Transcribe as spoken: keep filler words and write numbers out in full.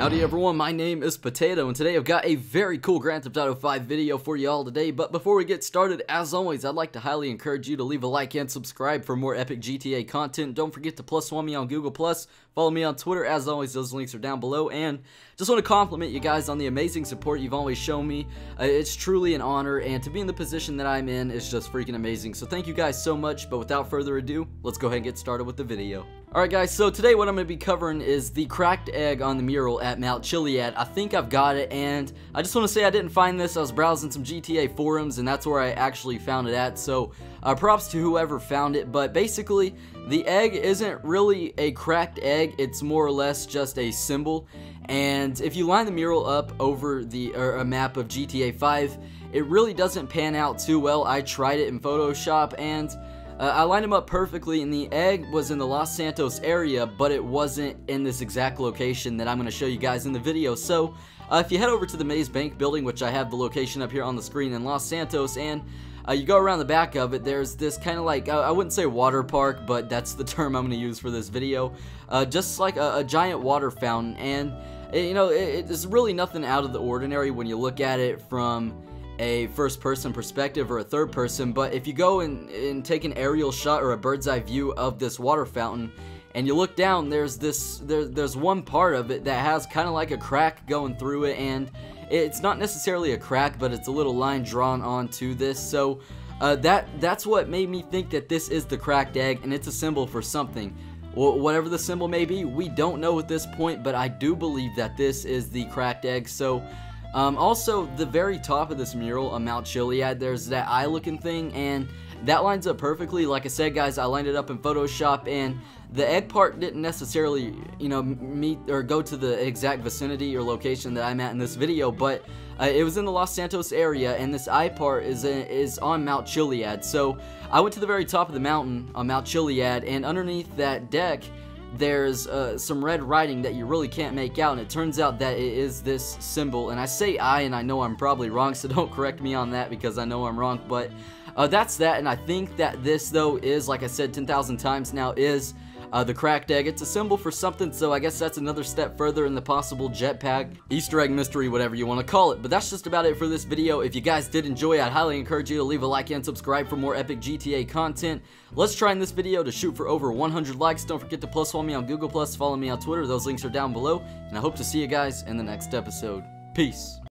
Howdy everyone, my name is Potato, and today I've got a very cool Grand Theft Auto five video for you all today. But before we get started, as always, I'd like to highly encourage you to leave a like and subscribe for more epic G T A content. Don't forget to plus one me on Google plus, follow me on Twitter, as always, those links are down below. And just want to compliment you guys on the amazing support you've always shown me. Uh, it's truly an honor, and to be in the position that I'm in is just freaking amazing. So thank you guys so much, but without further ado, let's go ahead and get started with the video. Alright guys, so today what I'm going to be covering is the cracked egg on the mural at Mount Chiliad. I think I've got it, and I just want to say I didn't find this. I was browsing some G T A forums, and that's where I actually found it at, so uh, props to whoever found it. But basically, the egg isn't really a cracked egg, it's more or less just a symbol. And if you line the mural up over the or a map of G T A five, it really doesn't pan out too well. I tried it in Photoshop, and Uh, I lined them up perfectly, and the egg was in the Los Santos area, but it wasn't in this exact location that I'm going to show you guys in the video. So, uh, if you head over to the Maze Bank building, which I have the location up here on the screen in Los Santos, and uh, you go around the back of it, there's this kind of like, I, I wouldn't say water park, but that's the term I'm going to use for this video. Uh, just like a, a giant water fountain, and, it, you know, it, it's really nothing out of the ordinary when you look at it from a first-person perspective or a third-person. But if you go and, and take an aerial shot or a bird's-eye view of this water fountain, and you look down, there's this there, there's one part of it that has kind of like a crack going through it, and it's not necessarily a crack, but it's a little line drawn onto this. So uh, that that's what made me think that this is the cracked egg, and it's a symbol for something. Well, whatever the symbol may be, we don't know at this point, but I do believe that this is the cracked egg. So Um, also, the very top of this mural on Mount Chiliad, there's that eye-looking thing, and that lines up perfectly. Like I said, guys, I lined it up in Photoshop, and the egg part didn't necessarily, you know, meet or go to the exact vicinity or location that I'm at in this video, but uh, it was in the Los Santos area, and this eye part is in, is on Mount Chiliad. So I went to the very top of the mountain on Mount Chiliad, and underneath that deck, there's uh, some red writing that you really can't make out, and it turns out that it is this symbol. And I say I, and I know I'm probably wrong, so don't correct me on that because I know I'm wrong, but uh, that's that. And I think that this, though, is, like I said ten thousand times now, is uh, the cracked egg. It's a symbol for something, so I guess that's another step further in the possible jetpack, Easter egg mystery, whatever you want to call it. But that's just about it for this video. If you guys did enjoy, I'd highly encourage you to leave a like and subscribe for more epic G T A content. Let's try in this video to shoot for over one hundred likes. Don't forget to plus one me on Google plus, follow me on Twitter, those links are down below, and I hope to see you guys in the next episode. Peace.